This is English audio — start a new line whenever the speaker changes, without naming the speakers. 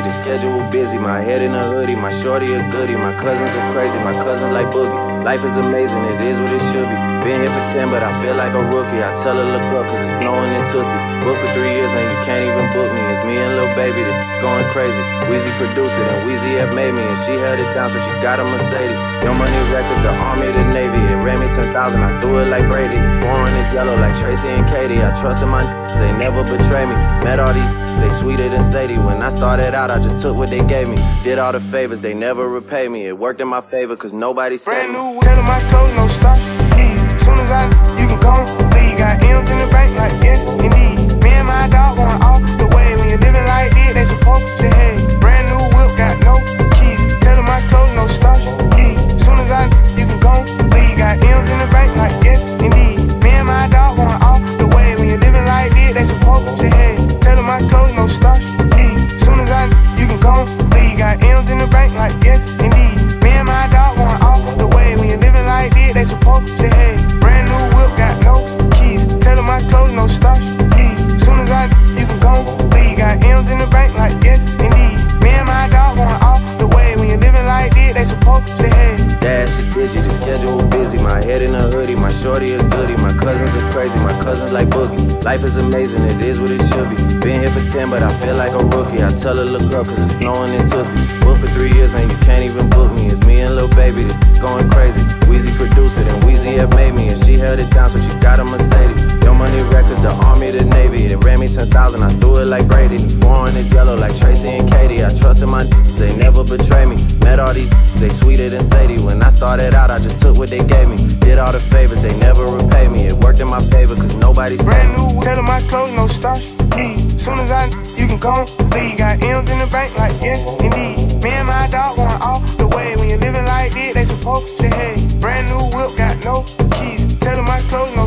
the schedule busy. My head in a hoodie, my shorty a goodie. My cousins are crazy, my cousin like Boogie. Life is amazing, it is what it should be. Been here for 10, but I feel like a rookie. I tell her look up, cause it's snowing in Tootsies. Booked for 3 years, man, you can't even book me. It's me and Lil Baby, the going crazy. Weezy produced it, and Weezy have made me. And she held it down, so she got a Mercedes. Young Money Records, the Army, the Navy. It ran me 10,000, I threw it like Brady. The foreign is yellow like Tracy and Katie. I trust in my they never betray me. Met all these they sweeter than Sadie. When I started out, I just took what they gave me. Did all the favors, they never repay me. It worked in my favor, cause nobody said
brand new, tell my clothes, no starch. Soon as I, you can come, leave. Got M's in the bank like yes, indeed. Me and my dog going all the way. When you're living like this, they supposed to hey. Brand new whip, got no keys. Tell my clothes, no starch. Soon as I, you can come, leave. Got M's in the bank like yes, indeed. Me and my dog going all the way. When you're living like this, they supposed to hey. Tell my clothes, no starch. Soon as I, you can come, leave. Got M's in the bank like yes, indeed. Me and my dog going all the way. When you're living like this, they supposed to hey. Brand new whip, got no keys. Tell my clothes, no starch. Soon as I, you can come, leave. Got M's in the bank like yes, indeed. Me and my dog going all the way. When you're living like this, they supposed to hey.
Dash a digi, the schedule busy. My head in a hoodie, my shorty a goodie. My cousins are crazy, my cousins like Boogie. Life is amazing, it is what it should be. Been here for 10, but I feel like a rookie. I tell her look up, cause it's snowing in Tootsies. Booked for 3 years, man, you can't even book me. It's me and Lil Baby, the going crazy. Weezy produced it, and Weezy have made me. And she held it down, so she got a Mercedes. Young Money Records, the Army, the Navy. It ran me 10,000, I threw it like Brady. The foreign is yellow like Tracy and Katie. I trust in my they never betray me. Met all these they sweeter than Sadie. When I started out, I just took what they gave me. Did all the favors, they never repay me. It worked in my favor, cause nobody said
brand new, tell my clothes, no starch. Soon as I, you can come, leave. Got M's in the bank like yes, indeed. Me and my dog going all the way. When you're living like this, they supposed to hey. Brand new whip, got no keys. Tell my clothes, no